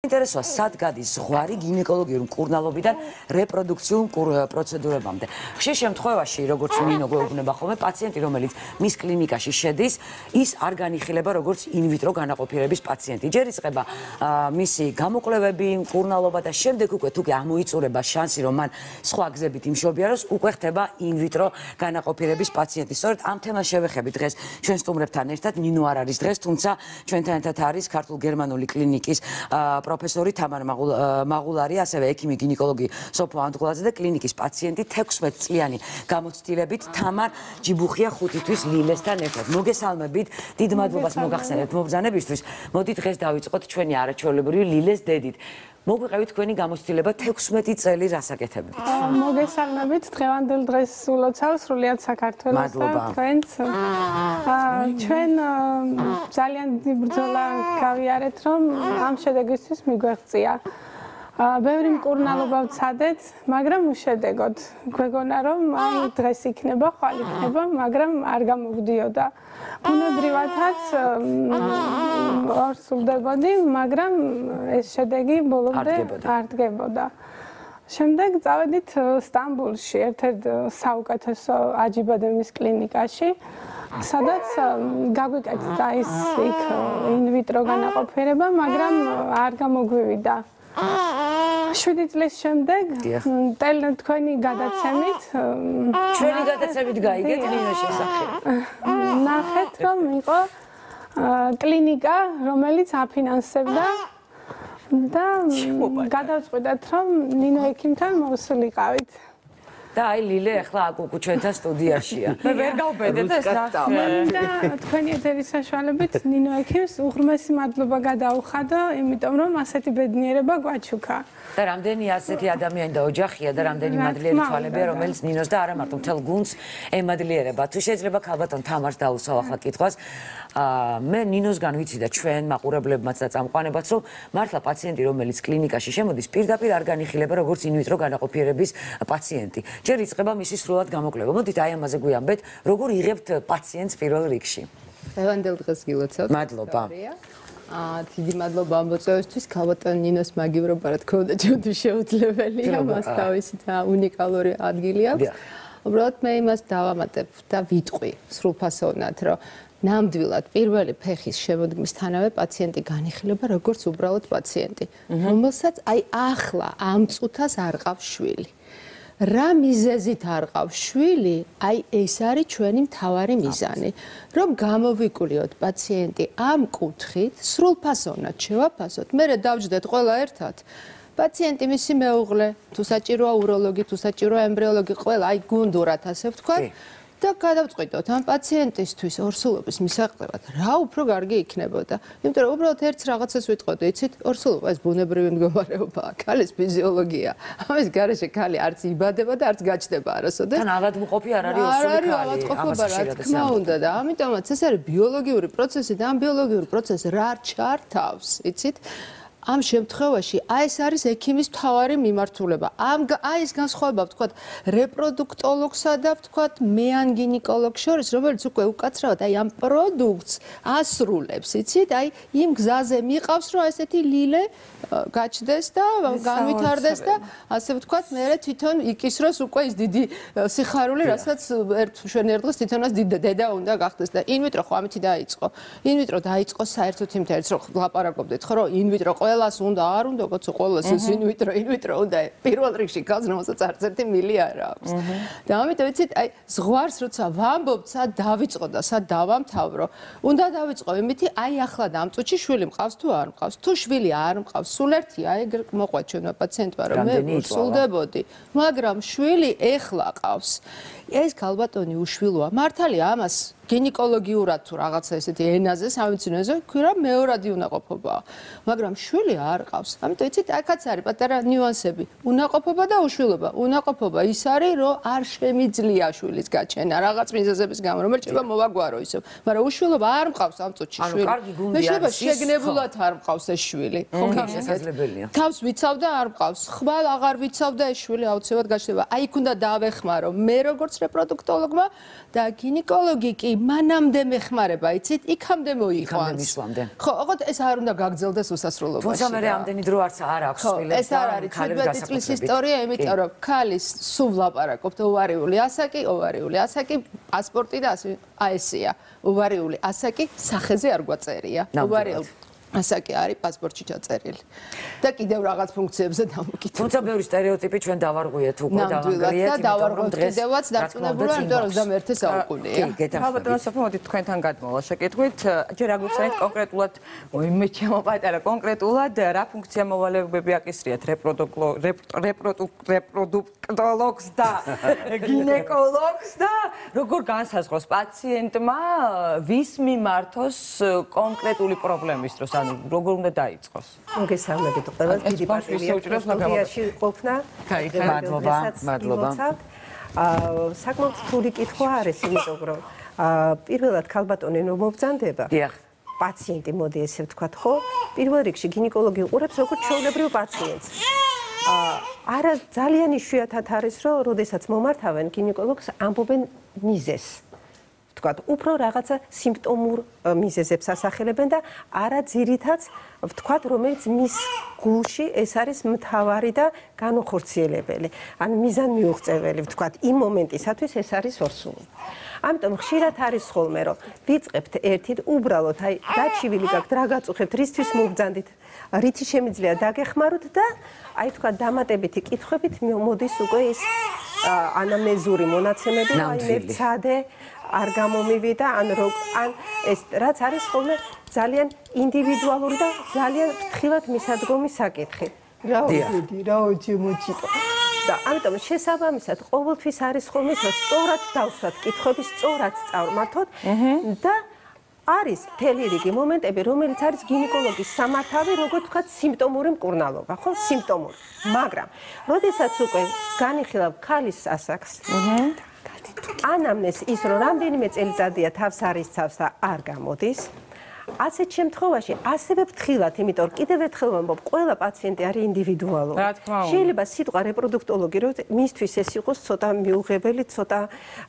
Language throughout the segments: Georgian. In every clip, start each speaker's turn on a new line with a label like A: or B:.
A: საინტერესოა, სად გადის ზღვარი გინეკოლოგიური მკურნალობიდან რეპროდუქციულ პროცედურებამდე. ხშირ შემთხვევაში, როგორც ნინო გვეუბნება ხოლმე, პაციენტი, რომელიც მის კლინიკაში შედის, ის არ განიხილება როგორც ინვიტრო განაყოფიერების პაციენტი. ჯერ იწყება მისი გამოკვლევები, მკურნალობა და შემდეგ უკვე თუ კი ამოიწურება შანსი, რომ მან სხვა გზებით იმშობიაროს, უკვე ხდება ინვიტრო განაყოფიერების პაციენტი. სწორედ ამ თემას შევეხებით დღეს ჩვენ სტუმრებთან ერთად. ნინო არ არის დღეს, თუმცა ჩვენთან ერთად არის ქართულ-გერმანული კლინიკის პროფესორი თამარ მაღულარი, ასევე ექიმი გინეკოლოგი სოფო ანდღულაძე და კლინიკის პაციენტი 16 წლიანი გამოცდილებით თამარ ჯიბუხია 5 თვის ლილესთან ერთად. მოგესალმებით, დიდ მადლობას მოგახსენებთ მობრძანებისთვის. მოდით დღეს დავიწყოთ ჩვენი არაჩვეულებრივი ლილეს დედით. მოგვიყევით თქვენი გამოცდილება 16 წელი რასაკეთებდით?
B: მოგესალმებით, დღევანდელ დღეს სულოცავს სრულიად საქართველოს და თქვენს. ჩვენ ძალიან დიდი ბრძოლა გავიარეთ, რომ ამ შედეგისთვის მიგვეღწია. ბევრი მკურნალობა ვცადეთ, მაგრამ უშედეგოდ. გვეგონა რომ აი დღეს იქნება, ხვალ იქნება, მაგრამ არ გამოვდიოდა. ბუნებრივადაც არ სულდებოდი, მაგრამ ეს შედეგი ბოლომდე არ დგებოდა. შემდეგ წავედით სტამბულში, ერთ-ერთ საუკეთესო აჯიბადემის კლინიკაში, სადაც გაგვიკეთდა ის იქ ინვიტრო განაყოფიერება, მაგრამ არ გამოგვივიდა. 7 წლის შემდეგ თქვენი გადაცემით
A: ჩვენი გადაცემით გაიგეთ ნინოს შესახებ.
B: ნახეთ რომ იყო კლინიკა, რომელიც აფინანსებდა და გადავწყვიტეთ რომ ნინო ექიმთან მოვსულიყავით.
A: და აი ლილე ახლა აკუკუ ჩვენთან სტუდიაშია.
B: მე ვერ გავბედეთ ეს ნახე და თქვენი ეთერის საშუალებით ნინო ექიმს უღრმესი მადლობა გადაუხადო, იმიტომ რომ ასეთი ბედნიერება გვაჩუქა.
A: და რამდენი ასეთი ადამიანი და ოჯახია და რამდენი მადლიერი თვალებია, რომელიც ნინოს და არა მარტო მთელ გუნდს ემადლიერება. თუ შეიძლება ქალბატონ თამარს დაუსვავ ახლა კითხვას. მე ნინოსგან ვიცი და ჩვენ მაყურებლებმაც და წამყვანებაც, რომ მართლა პაციენტი, რომელიც კლინიკაში შემოდის, პირდაპირ არ განიხილება როგორც ინვიტრო განაყოფიერების პაციენტი. ჯერ იწყება მისი სრულად გამოკვლევა. მოდით აი ამაზე გვიამბეთ, როგორ იღებთ პაციენტს პირველ რიგში.
C: დღევანდელ დღეს გილოცავთ.
A: მადლობა.
C: დიდი მადლობა ამბოწევისთვის, ქალბატონ ნინოს მაგივრობა, რა თქმა უნდა, ჩვენთვის შეუძლებელია, მას თავისი და უნიკალური ადგილი აქვს. უბრალოდ მე იმას დავამატებ და ვიტყვი სრულფასოვნად, რომ ნამდვილად პირველი ფეხის შემოდგმისთანავე პაციენტი განიხილება როგორც უბრალოდ პაციენტი, რომელსაც აი ახლა ამ წუთას არ ყავს შვილი. რა მიზეზით არ ყავს შვილი, აი ეს არის ჩვენი მთავარი მიზანი, რომ გამოვიკვლიოთ პაციენტი ამ კუთხით, სრულფასოვნად შევაფასოთ, მერე დავჯდეთ ყველა ერთად. პაციენტი, მისი მეუღლე, თუ საჭიროა უროლოგი, თუ საჭიროა ემბრიოლოგი, ყველა აი გუნდურად ასე ვთქვათ. და გადავწყვიტოთ ამ პაციენტისთვის ორსულობის მისაღწევად რა უფრო კარგი იქნებოდა. იმიტომ რომ უბრალოდ ერთ რაღაცას ვიტყოდი, იცით, ორსულობა ეს ბუნებრივი მდგომარეობაა, ქალის ფიზიოლოგია. ამის გარეშე ქალი არც იბადება და არც გაჩნდება არასოდეს.
A: თან ავადმყოფი არ არის ორსული ქალი.
C: რა თქმა უნდა და ამიტომაც ეს არის ბიოლოგიური პროცესი და ამ ბიოლოგიურ პროცესს რა ჩართავს, იცით? ამ შემთხვევაში აი ეს არის ექიმის მთავარი მიმართულება. აი ეს განსხვავება ვთქვათ რეპროდუქტოლოგსა და ვთქვათ მეან გინეკოლოგს შორის, რომელიც უკვე უკაცრავად აი ამ პროდუქტს ასრულებს, იცით? აი იმ გზაზე მიყავს, რომ ესეთი ლილე გაჩნდეს და განვითარდეს და ასე ვთქვათ, მე თვითონ იკისროს უკვე ის დიდი სიხარული, რასაც ერთ დღეს თვითონაც დედა უნდა გახდეს და ინვიტრო ხო ამით დაიწყო. ინვიტრო დაიწყო საერთოდ იმითაც რომ ლაპარაკობდით ხო, რომ ინვიტრო ყველას უნდა არ უნდა გოცო ყველას ეს ინვიტრო უნდა პირველ რიგში გავს რომელსაც არც ერთი მილი არ აქვს და ამიტომ ვიცით აი ზღვარს როცა ვამბობ სად დავიწყო და სად დავამთავრო უნდა დავიწყო იმითი აი ახლა და ამ წუთში შვილი მყავს თუ არ მყავს თუ შვილი არ მყავს სულ ერთია ეგ მოყვა ჩვენმა პაციენტმა რომ მე ვსულდებოდი მაგრამ შვილი ეხლა ყავს ეს ქალბატონი უშვილოა მართალია ამას გინეკოლოგიურად თუ რაღაცა ესეთი ენაზე სამეცნიეროზე ქვირა მეორადი უნაყოფობაა მაგრამ შვილი არ ყავს ამიტომ იცით აქაც არის პატარა ნიუანსები უნაყოფობა და უშვილობა უნაყოფობა ის არის რომ არ შემიძლია შვილის გაჩენა რაღაც მიზეზების გამო რომ შეიძლება მოვაგვარო ისევ მაგრამ უშვილობა არ მყავს ამ წუთში შვილი მე შეიძლება შეგნებულად არ მყავს ეს შვილი
A: ხო შესაძლებელია
C: თავს ვიცავ და არ მყავს ხვალ აღარ ვიცავ და ეს შვილი აუცილებლად გაჩნდება აი იქ უნდა დავეხმარო მე როგორც რეპროდუქტოლოგმა და გინეკოლოგი კი მანამდე მეხმარება, იცით, იქამდე მოიყვანს. ხო, ოღონდ ეს არ უნდა გაგრძელდეს უსასრულობაში.
A: თუმცა მე ამდენი დრო არც არ აქვს შვილებს.
C: ეს არ არის 17 წლის ისტორია, იმიტომ რომ ქალის სულ ლაპარაკობთ ოვარიული ასაკი, პასპორტი და ესია. ოვარიული ასაკი სახეზე არ გვაწერია. ოვარიული ასაკი არის პასპორტში ჩაწერილი. და კიდევ რაღაც ფუნქციებზე დამოკიდებული.
A: თუმცა ბევრი სტერეოტიპი ჩვენ დავარღვიეთ უკვე
C: და დავარღვიეთ კიდევაც დარწმუნებულია, იმიტომ რომ 21 საუკუნეა.
D: ალბათ მოსოფო მოდით თქვენთან გადმოვალ შეკითხვით, ჯერ აგვიხსენეთ კონკრეტულად, მე ჩემო პატარა კონკრეტულად რა ფუნქცია მოვალეობები აკისრიათ რეპროდუქტოლოგს და გინეკოლოგს და როგორ განსაზღვროს პაციენტმა ვის მიმართოს კონკრეტული პრობლემის დროს ანუ როგორ უნდა დაიწყოს?
E: მოგესალმებით ყველას, დიდი პატივია სტუდიაში ყოფნა.
A: მადლობა.
E: საკმაოდ რთული კითხვა არის, იმიტომ რომ პირველად ქალბატონი რომ მობრძანდება, პაციენტი, მოდი ესე ვთქვათ, ხო? პირველ რიგში გინეკოლოგი უყურებს როგორც ჩვეულებრივ პაციენტს. არა ძალიან იშვიათად არის, რომ როდესაც მომართავენ გინეკოლოგს ამბობენ მიზეზს. ვთქვათ, უფრო რაღაცა სიმპტომურ მიზეზებს ასახელებენ და არა ძირითადად ვთქვათ, რომელიც მის გულში ეს არის მთავარი და განუხორციელებელი. ან მიზანმიუღწეველი, ვთქვათ, იმ მომენტისათვის ეს არის ორსული. ამიტომ ხშირად არის ხოლმე, რომ ვიწყებთ ერთით, უბრალოდ აი დაჩივილი გაქვთ, რა გაწუხებთ, რისთვის მობრძანდით, რითი შემიძლია დაგეხმაროთ და აი თქვა დამატებითი კითხვებით მოდის უკვე ეს ანამნეზური მონაცემები, აი მე ვცადე არ გამომივიდა ან ეს რაც არის ხოლმე ძალიან ინდივიდუალური და ძალიან ფრთხილად მისადგომი საკითხი. რა მოჩიტო. და ამიტომ შესაბამისად ყოველთვის არის ხოლმე რომ სწორად დავსვათ კითხვები, სწორად წავმართოთ და არის მთელი რიგი მომენტები, რომელიც არის გინეკოლოგის სამართავი, როგორც ვთქვათ, სიმპტომური მკურნალობა, ხო? სიმპტომური. მაგრამ, როდესაც უკვე განიხილავ ქალის ასაკს, ანამნეზ ის რომ რამდენიმე წელიწადია თავს არისცავს და არ გამოდის. ასეთ შემთხვევაში ასევე ფრთხილად, იმიტომ რომ კიდევ ერთხელ ვამბობ, ყველა პაციენტი არის ინდივიდუალური. შეიძლება სიტყვა რეპროდუქტოლოგი, რომ მისთვის ეს იყოს ცოტა მიუღებელი, ცოტა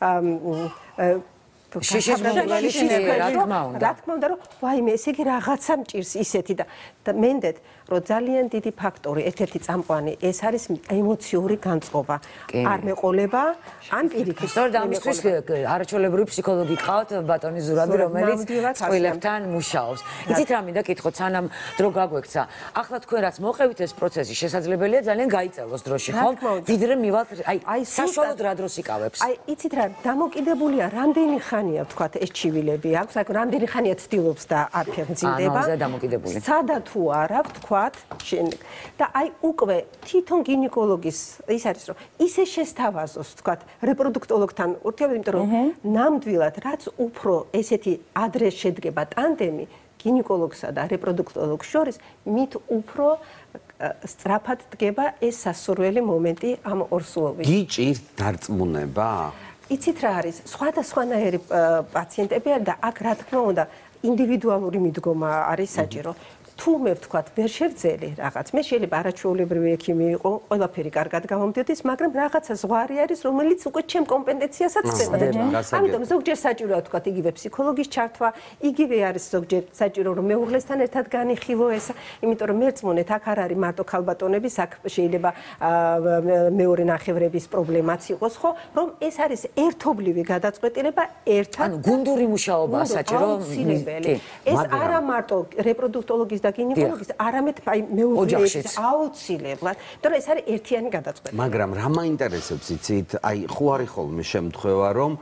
E: რა თქმა უნდა, რომ ვაიმე, ესე იგი რაღაცა მჭირს ისეთი და მენდეთ, რომ ძალიან დიდი ფაქტორი, ერთ-ერთი წამყვანი, ეს არის ემოციური განწყობა. არ მეყოლება, ან პირიქით.
A: სწორედ ამისთვის არაჩვეულებრივი ფსიქოლოგი ყავთ ბატონი ზურაბი, რომელიც წყვილებთან მუშაობს. იცით რა მინდა კითხოთ, სანამ დრო გაგვექცა. ახლა თქვენ რაც მოყევით ეს პროცესი, შესაძლებელია ძალიან გაიწელოს დროში, ხო? დიდრე მივალთ, აი საშუალოდ რა დროს იკავებს?
E: აი, იცით რა, დამოკიდებულია რამდენი ხანია ვთქვათ ეს ჩივილები აქვს, აი რამდენი ხანია ცდილობს და არ ფერმძიმდება. სადა თუ არა ვთქვათ და აი უკვე თვითონ გინეკოლოგის ის არის რომ ისე შესთავაზოს ვთქვათ რეპროდუქტოლოგთან ურთიერთობა, იმიტომ რომ ნამდვილად რაც უფრო ესეთი ადრე შედგება ტანდემი გინეკოლოგსა და რეპროდუქტოლოგს შორის, მით უფრო სწრაფად დგება ეს სასურველი მომენტი ამ ორსულობის.
F: გიჭირთ დარწმუნება?
E: იცით რა არის, სხვადასხვანაირი პაციენტები არის და აქ რა თქმა უნდა ინდივიდუალური მიდგომა არის საჭირო. თუ მე ვთქვათ, ვერ შევძელი რაღაც, მე შეიძლება არაჩვეულებრივი ექიმი იყო, ყველაფერი კარგად გამომდიოდეს, მაგრამ რაღაცა ზღვარი არის, რომელიც უკვე ჩემ კომპეტენციასაც ხდება. ამიტომ ზოგჯერ საჭიროა ვთქვათ, იგივე ფსიქოლოგის ჩართვა, იგივე არის ზოგჯერ საჭირო, რომ მეუღლესთან ერთად განიხილო ეს, იმიტომ რომ მერწმუნეთ, აქ არ არის მარტო ქალბატონების, აქ შეიძლება მეორე ნახევრების პრობლემაც იყოს, ხო, რომ ეს არის ერთობლივი გადაწყვეტილება ერთად.
A: ანუ გუნდური მუშაობაა საჭირო.
E: ეს არა მარტო რეპროდუქტოლოგის გინეკოლოგის არამედ აი მეუღლეების აუცილებლად, იმიტომ რომ ეს არის ერთიანი გადაწყვეტილება.
F: მაგრამ რა მაინტერესებს იცით, აი ხო არის ხოლმე შემთხვევა, რომ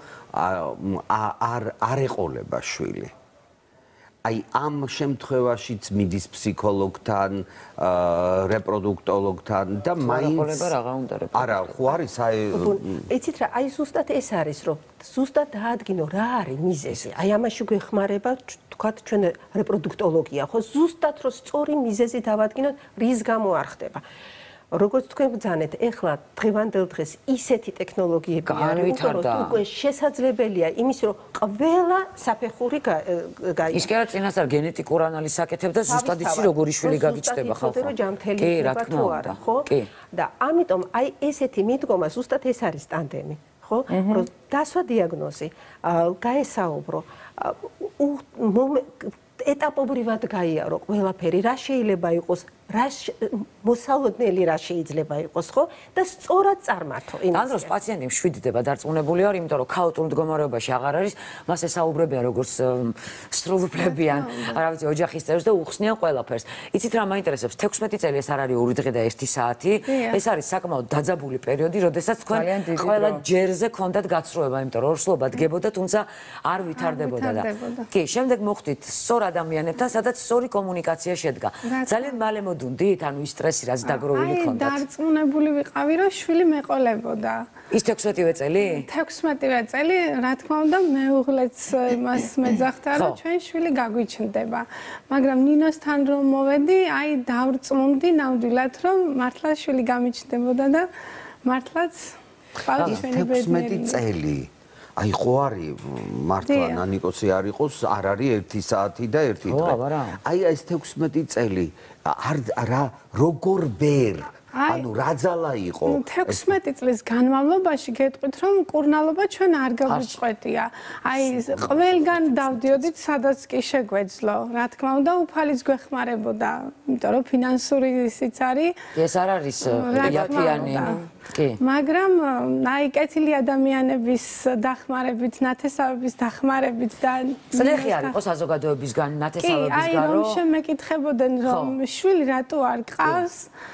F: არ ეყოლება შვილი. აი ამ შემთხვევაშიც მიდის ფსიქოლოგთან, რეპროდუქტოლოგთან და მაინც არა, ხო არის აი
E: იცით რა, აი ზუსტად ეს არის, რომ ზუსტად დაადგინო რა არის მიზეზი. აი ამაში გვეხმარება თქვათ ჩვენ რეპროდუქტოლოგია, ხო? ზუსტად რომ სწორი მიზეზი დავადგინოთ, რის გამო არ ხდება. როგორც თქვენ ბრძანეთ, ეხლა დღევანდელ დღეს ისეთი ტექნოლოგიები არის, რომ უკვე შესაძლებელია იმის, რომ ყველა საფეხური გაიგო.
A: ის კი არა წინასწარ გენეტიკურ ანალიზს აკეთებ და ზუსტად იცი როგორი შვილი გაგიჩნდება ხალხო.
E: კი, რა თქმა უნდა, ხო? და ამიტომ აი ესეთი მიდგომა ზუსტად ეს არის ტანდემი. ხო? რომ დასვა დიაგნოზი, გაესაუბრო, ეტაპობრივად გაიარო ყველაფერი, რა შეიძლება იყოს, რა მოსალოდნელი რა შეიძლება იყოს, ხო? და სწორად წარმართო იმას.
A: ამ დროს პაციენტი მშვიდდება, დარწმუნებული არ, იმიტომ რომ ქაოტურ მდგომარეობაში აღარ არის, მას ესაუბრებიან როგორც სრულუფლებიან, რა ვიცი, ოჯახის წევრს და უხსნიან ყველაფერს. იცით რა მაინტერესებს? 16 წელი ეს არ არის 2 დღე და 1 საათი. ეს არის საკმაოდ დაძაბული პერიოდი, როდესაც თქვენ ყველა ჯერზე ქონდათ გაცრუება, იმიტომ რომ ორსულობა დგებოდა, თუმცა არ ვითარდებოდა და კი, შემდეგ მოხვდით სწორ ადამიანებთან, სადაც სწორი კომუნიკაცია შედგა. ძალიან მალე მოდუნდით, ანუ ის სტრესი რაც დაგროვილი ქონდათ.
B: დარწმუნებული ვიყავი, რომ შვილი მეყოლებოდა.
A: ის 16-ვე წელი?
B: 16-ვე წელი, რა თქმა უნდა, მეუღლეც მას მეძახდა, რომ ჩვენ შვილი გაგვიჩნდება. მაგრამ ნინოსთან რომ მოვედი, აი დავრწმუნდი ნამდვილად, რომ მართლა შვილი გამიჩნდებოდა და მართლაც ყავდა ჩვენი ბედნიერი.
F: 16 წელი. აი ხო არის მართლა ნანიკოსი არ იყოს, არ არის 1 საათი და 1 დღე. აი ეს 16 წელი რა როგორ ვერ ანუ რა ძალა იყო
B: 16 წლის განმავლობაში გეტყვით რომ კურნალობა ჩვენ არ გაგვიწყვეტია. აი ყველგან დავდიოდით სადაც კი შეგვეძლო. რა თქმა უნდა უფალიც გვეხმარებოდა, იმიტომ რომ ფინანსური ისიც არის.
A: ეს არ არის იაფიანი. კი.
B: მაგრამ აი კეთილი ადამიანების დახმარებით, ნათესავების დახმარებით და
A: წლეხი არ იყო საზოგადოებისგან ნათესავების გარო.
B: კი, აი რომ შემეკითხებოდნენ რომ შვილი რატო არ ყავს?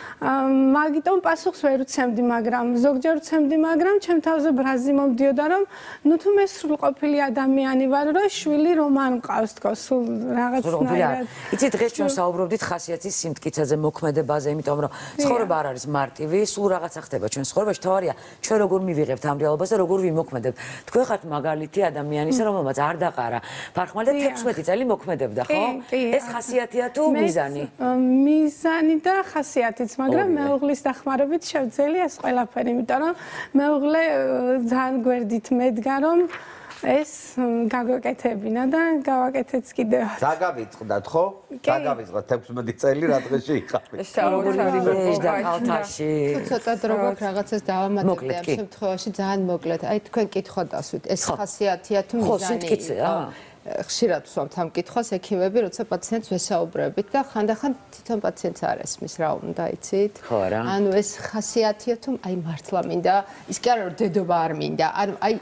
B: მაგიტომ პასუხს ვერ ვცემდი, მაგრამ ზოგჯერ ვცემდი, მაგრამ ჩემ თავზე ბრაზი მომდიოდა, რომ ნუ თუ მე სრულყოფილი ადამიანი ვარ, რომ შვილი რომ არ მყავს თქო, სულ რაღაცნაირად.
A: იცით, დღეს ჩვენ საუბრობდით ხასიათის სიმტკიცეზე, მოქმედებაზე, იმიტომ რომ ცხოვრება არ არის მარტივი, სულ რაღაცა ხდება ჩვენ ცხოვრებაში, თავარია ჩვენ როგორ მივიღებთ ამ რეალობას და როგორ ვიმოქმედებთ. თქვენ ხართ მაგალითი ადამიანისა, რომელმაც არ დაყარა ფარხმალი და 16 წელი მოქმედებდა, ხო? ეს ხასიათია თუ მიზანი?
B: მიზანი და ხასიათიც, მაგრამ მეუღლის დახმარებით შევძელია ეს ყველაფერი, იმიტომ რომ მეუღლე ძალიან გვერდით მედგა, რომ ეს გაგვეკეთებინა და გავაკეთეც კიდევ.
F: დაგავიწყდათ, ხო? დაგავიწყდათ 16 წელი რა დღეში იყავით.
A: როგორ და კალთაში.
C: ცოტა დრო გვაქვს რაღაცას დავამატებდი ამ შემთხვევაში ძალიან მოკლედ. აი თქვენ კითხვა დასვით, ეს ხასიათია თუ მიზანი?
A: ხო, სიმტკიცეა.
C: ხშირად ვსვამთ ამ კითხვას ექიმები, როცა პაციენტს ვესაუბრებით და ხანდახან თვითონ პაციენტს არ ესმის რა უნდა, იცით?
A: ხო რა.
C: ანუ ეს ხასიათია თუ აი მართლა მინდა, ის კი არა რომ დედობა არ მინდა, ანუ აი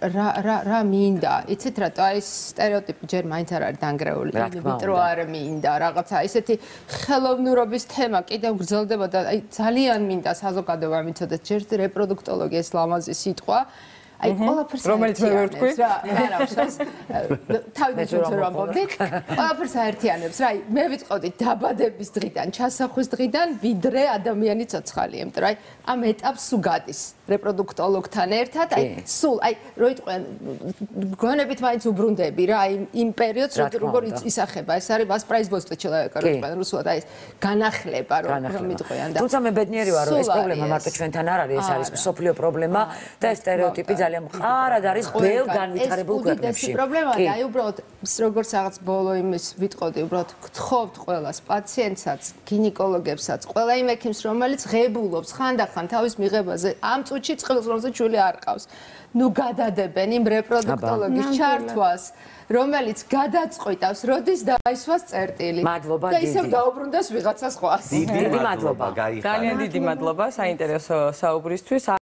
C: რა მინდა, იცით რატო აი სტერეოტიპი ჯერ მაინც არ არის დანგრეული, იმიტომ არ მინდა, რაღაცა ისეთი ხელოვნურობის თემა კიდევ გრძელდება და აი ძალიან მინდა საზოგადოებამ იცოდეს ჯერ რეპროდუქტოლოგია ეს ლამაზი სიტყვა. აი ყველაფერს
D: რომელიც მე ვერ ვთქვი
C: არა უშავს თავიდან რომ ამბობდით ყველაფერს აერთიანებს რა მე ვიტყოდი დაბადების დღიდან ჩასახვის დღიდან ვიდრე ადამიანი ცოცხალი იმიტომ რომ აი ამ ეტაპს სულ გადის რეპროდუქტოლოგთან ერთად აი სულ აი რო იტყვიან გონებით მაინც უბრუნდები რა აი იმ პერიოდს როგორ ისახება ეს არის вас производство человека რო იტყვიან რუსულად აი ეს განახლება რომ იტყვიან და
A: თუმცა მე ბედნიერი ვარ რომ ეს პრობლემა მარტო ჩვენთან არ არის ეს არის მსოფლიო პრობლემა და ეს სტერეოტიპი ძალიან მყარად არის ბევრ განვითარებულ ქვეყნებში.
C: ეს პრობლემაა, აი უბრალოდ როგორც რაღაც ბოლო იმის ვიტყოდი, უბრალოდ გთხოვთ ყველას პაციენტსაც, გინეკოლოგებსაც, ყველა იმ ექიმს, რომელიც ღებულობს ხანდახან თავის მიღებაზე, ამ წუთში წყლის რომელზეც შვილი არ ყავს. ნუ გადადებენ იმ რეპროდუქტოლოგის ჩართვას, რომელიც გადაწყვიტავს, როდის დაისვას წერტილი.
A: მადლობა
C: დიდი. და ისევ დაუბრუნდეს ვიღაცა სხვას.
A: დიდი მადლობა.
D: ძალიან დიდი მადლობა საინტერესო საუბრისთვის.